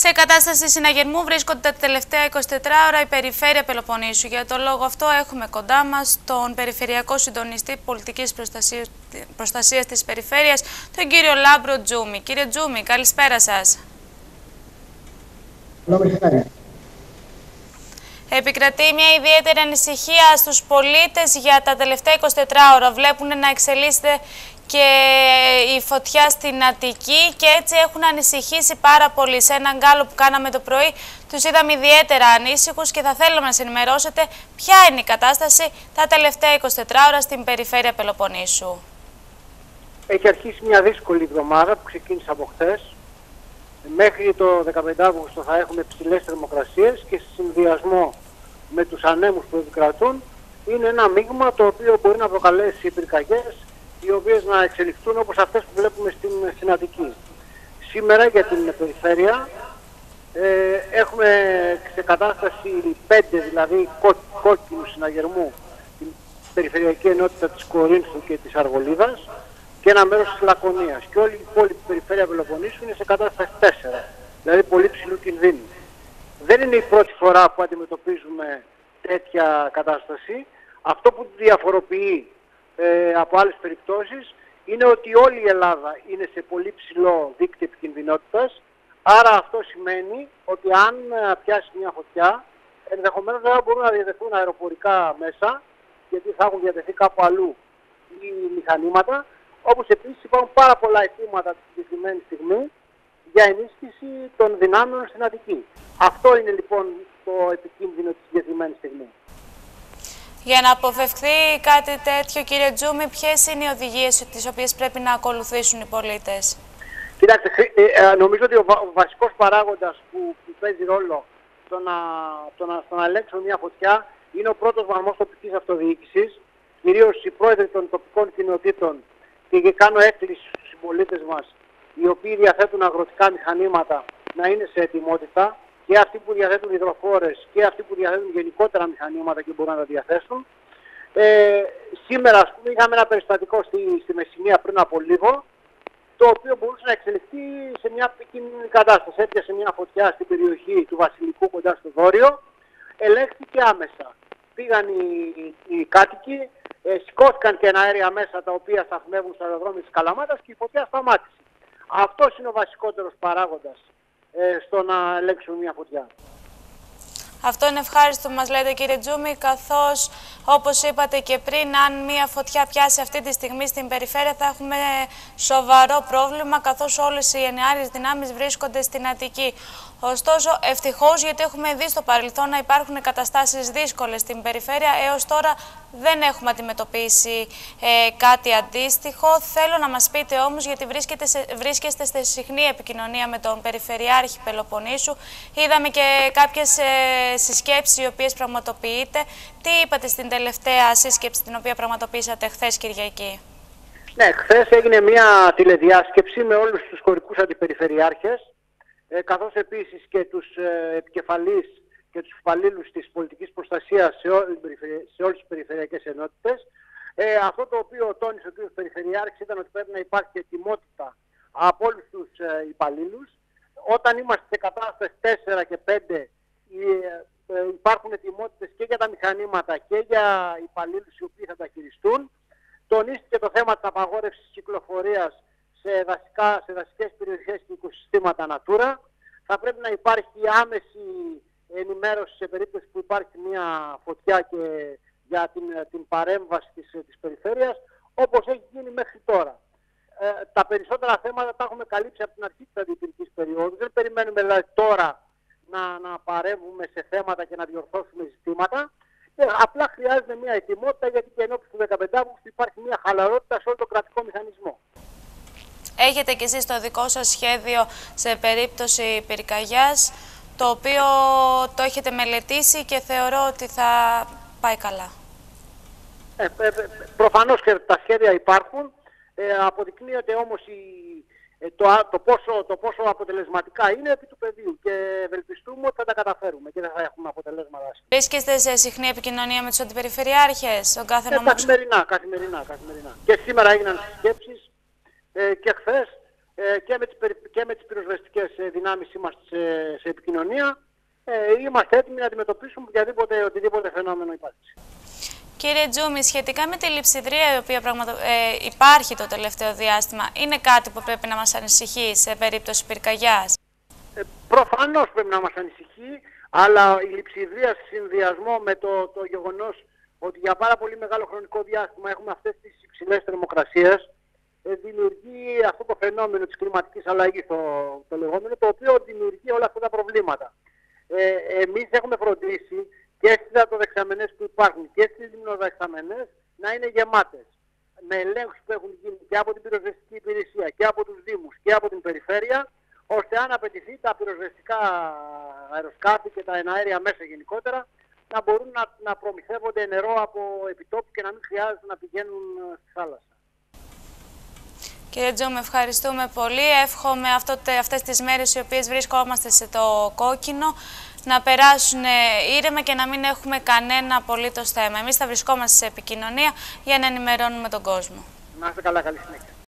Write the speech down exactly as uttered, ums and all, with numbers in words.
Σε κατάσταση συναγερμού βρίσκονται τα τελευταία εικοσιτέσσερις ώρα η περιφέρεια Πελοποννήσου. Για το λόγο αυτό έχουμε κοντά μας τον Περιφερειακό Συντονιστή Πολιτικής Προστασίας, Προστασίας της Περιφέρειας, τον κύριο Λάμπρο Τζούμι. Κύριε Τζούμι, καλησπέρα σας. Επικρατεί μια ιδιαίτερη ανησυχία στους πολίτες για τα τελευταία εικοσιτέσσερις ώρα. Βλέπουν να εξελίσσεται και η φωτιά στην Αττική και έτσι έχουν ανησυχήσει πάρα πολύ. Σε έναν γκάλο που κάναμε το πρωί τους είδαμε ιδιαίτερα ανήσυχους και θα θέλαμε να σας ενημερώσετε ποια είναι η κατάσταση τα τελευταία εικοσιτέσσερις ώρα στην περιφέρεια Πελοποννήσου. Έχει αρχίσει μια δύσκολη εβδομάδα που ξεκίνησε από χθες. Μέχρι το δεκαπέντε Αυγούστου θα έχουμε ψηλές θερμοκρασίες και σε συνδυασμό με τους ανέμους που επικρατούν είναι ένα μείγμα το οποίο μπορεί να προκαλέσει πυρκαγιές οι οποίες να εξελιχθούν όπως αυτές που βλέπουμε στην, στην Αττική. Σήμερα για την περιφέρεια ε, έχουμε σε κατάσταση πέντε δηλαδή κό, κόκκινου συναγερμού την περιφερειακή ενότητα της Κορίνθου και της Αργολίδας και ένα μέρος της Λακωνίας. Και όλη η υπόλοιπη περιφέρεια Πελοποννήσου είναι σε κατάσταση τέσσερα, δηλαδή πολύ ψηλού κινδύνου. Δεν είναι η πρώτη φορά που αντιμετωπίζουμε τέτοια κατάσταση. Αυτό που διαφοροποιεί ε, από άλλες περιπτώσεις είναι ότι όλη η Ελλάδα είναι σε πολύ ψηλό δίκτυο επικινδυνότητας. Άρα αυτό σημαίνει ότι αν πιάσει μια φωτιά, ενδεχομένως δεν μπορούν να διατεθούν αεροπορικά μέσα, γιατί θα έχουν διατεθεί κάπου αλλού οι μηχανήματα. Όπως επίσης υπάρχουν πάρα πολλά αιτήματα τη συγκεκριμένη στιγμή για ενίσχυση των δυνάμεων στην Αττική. Αυτό είναι λοιπόν το επικίνδυνο τη συγκεκριμένη στιγμή. Για να αποφευχθεί κάτι τέτοιο, κύριε Τζούμι, ποιες είναι οι οδηγίες τις οποίες πρέπει να ακολουθήσουν οι πολίτες? Κοιτάξτε, ε, νομίζω ότι ο, βα, ο βασικός παράγοντας που, που παίζει ρόλο στο να, το να, στο να ελέγξουμε μια φωτιά είναι ο πρώτος βαθμός τοπικής αυτοδιοίκησης, κυρίως οι πρόεδροι των τοπικών κοινοτήτων. Και κάνω έκκληση στους συμπολίτες μας, οι οποίοι διαθέτουν αγροτικά μηχανήματα, να είναι σε ετοιμότητα, και αυτοί που διαθέτουν υδροφόρες και αυτοί που διαθέτουν γενικότερα μηχανήματα και μπορούν να τα διαθέσουν. Ε, σήμερα, ας πούμε, είχαμε ένα περιστατικό στη, στη Μεσσηνία πριν από λίγο, το οποίο μπορούσε να εξελιχθεί σε μια επικίνδυνη κατάσταση. Έπιασε μια φωτιά στην περιοχή του Βασιλικού κοντά στο Δόριο, ελέγχθηκε άμεσα. Πήγαν οι, οι, οι κάτοικοι, ε, σηκώθηκαν και αέρια μέσα τα οποία σταθμεύουν στο αεροδρόμιο της Καλαμάτας και η φωτιά σταμάτησε. Αυτός είναι ο βασικότερος παράγοντας ε, στο να ελέγξουμε μια φωτιά. Αυτό είναι ευχάριστο που μας λέτε, κύριε Τζούμι, καθώς όπως είπατε και πριν, αν μια φωτιά πιάσει αυτή τη στιγμή στην περιφέρεια θα έχουμε σοβαρό πρόβλημα, καθώς όλες οι ενιαίες δυνάμεις βρίσκονται στην Αττική. Ωστόσο, ευτυχώς, γιατί έχουμε δει στο παρελθόν να υπάρχουν καταστάσεις δύσκολες στην περιφέρεια, έως τώρα δεν έχουμε αντιμετωπίσει ε, κάτι αντίστοιχο. Θέλω να μας πείτε όμως, γιατί βρίσκεστε σε, βρίσκεστε σε συχνή επικοινωνία με τον Περιφερειάρχη Πελοποννήσου, είδαμε και κάποιες ε, συσκέψεις οι οποίες πραγματοποιείτε. Τι είπατε στην τελευταία σύσκεψη την οποία πραγματοποιήσατε χθες Κυριακή? Ναι, χθες έγινε μια τηλεδιάσκεψη με όλους τους χωρικούς αντιπεριφερειάρχες, ε, καθώς επίσης και τους ε, επικεφαλείς και τους υπαλλήλους της πολιτικής προστασίας σε, όλη, σε όλες τις περιφερειακές ενότητες. Ε, αυτό το οποίο τόνισε ο κ. Περιφερειάρχης ήταν ότι πρέπει να υπάρχει ετοιμότητα από όλους τους ε, υπαλλήλους. Όταν είμαστε σε κατάσταση τέσσερα και πέντε, ε, ε, υπάρχουν ετοιμότητες και για τα μηχανήματα και για υπαλλήλους οι οποίοι θα τα χειριστούν. Τονίστηκε το θέμα της απαγόρευσης κυκλοφορίας σε, δασικά, σε δασικές περιοχές και οικοσυστήματα Natura. Θα πρέπει να υπάρχει άμεση ενημέρωση σε περίπτωση που υπάρχει μια φωτιά και για την, την παρέμβαση της, της περιφέρειας, όπως έχει γίνει μέχρι τώρα. Ε, τα περισσότερα θέματα τα έχουμε καλύψει από την αρχή της αντιπυρικής περίοδου. Δεν περιμένουμε δηλαδή τώρα να, να παρέμβουμε σε θέματα και να διορθώσουμε ζητήματα. Ε, απλά χρειάζεται μια ετοιμότητα, γιατί και ενώπιση του δεκαπέντε Αυγούστου υπάρχει μια χαλαρότητα σε όλο τον κρατικό μηχανισμό. Έχετε κι εσείς το δικό σας σχέδιο σε περίπτωση πυρκαγιάς, το οποίο το έχετε μελετήσει και θεωρώ ότι θα πάει καλά? Ε, ε, προφανώς και τα σχέδια υπάρχουν. Ε, αποδεικνύεται όμως η, ε, το, το, πόσο, το πόσο αποτελεσματικά είναι επί του πεδίου και ευελπιστούμε ότι θα τα καταφέρουμε και δεν θα έχουμε αποτελέσματα. Βρίσκεστε σε συχνή επικοινωνία με τους αντιπεριφερειάρχες, τον κάθε ε, νομό? Καθημερινά, καθημερινά, καθημερινά. Και σήμερα έγιναν συσκέψεις ε, και χθες, ε, και με τις, και με τις πυροσβεστικές δυνάμεις είμαστε σε, σε επικοινωνία. Ε, είμαστε έτοιμοι να αντιμετωπίσουμε οποιαδήποτε, οτιδήποτε φαινόμενο υπάρξει. Κύριε Τζούμη, σχετικά με τη λειψιδρία η οποία πραγματο... ε, υπάρχει το τελευταίο διάστημα, είναι κάτι που πρέπει να μας ανησυχεί σε περίπτωση πυρκαγιάς? Ε, προφανώς πρέπει να μας ανησυχεί, αλλά η λειψιδρία σε συνδυασμό με το, το γεγονός ότι για πάρα πολύ μεγάλο χρονικό διάστημα έχουμε αυτές τις υψηλές θερμοκρασίες, ε, δημιουργεί αυτό το φαινόμενο της κλιματικής αλλαγής, το, το λεγόμενο, το οποίο δημιουργεί όλα αυτά τα προβλήματα. Ε, εμείς έχουμε φροντίσει και στις υδατοδεξαμενές που υπάρχουν και στις λιμνοδεξαμενές να είναι γεμάτες. Με ελέγχους που έχουν γίνει και από την πυροσβεστική υπηρεσία και από τους Δήμους και από την περιφέρεια, ώστε αν απαιτηθεί τα πυροσβεστικά αεροσκάφη και τα εναέρια μέσα γενικότερα να μπορούν να, να προμηθεύονται νερό από επιτόπου και να μην χρειάζεται να πηγαίνουν στη θάλασσα. Κύριε Τζούμη, ευχαριστούμε πολύ. Εύχομαι αυτό, αυτές τις μέρες οι οποίες βρισκόμαστε σε το κόκκινο να περάσουν ήρεμα και να μην έχουμε κανένα απολύτως θέμα. Εμείς θα βρισκόμαστε σε επικοινωνία για να ενημερώνουμε τον κόσμο. Να είστε καλά, καλή συνέχεια.